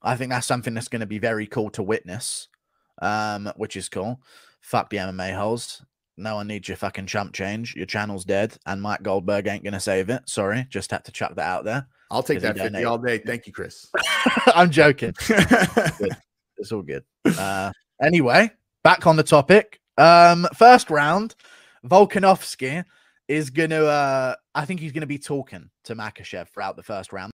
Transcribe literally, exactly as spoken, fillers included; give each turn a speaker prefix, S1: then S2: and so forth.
S1: I think that's something that's going to be very cool to witness, um, which is cool. Fuck the M M A holes. No one needs your fucking chump change. Your channel's dead, and Mike Goldberg ain't going to save it. Sorry, just had to chuck that out there.
S2: I'll take that fifty all day. Thank you, Chris.
S1: I'm joking. It's, it's all good. Uh, anyway, back on the topic. Um, first round, Volkanovski is going to, uh, I think he's going to be talking to Makhachev throughout the first round.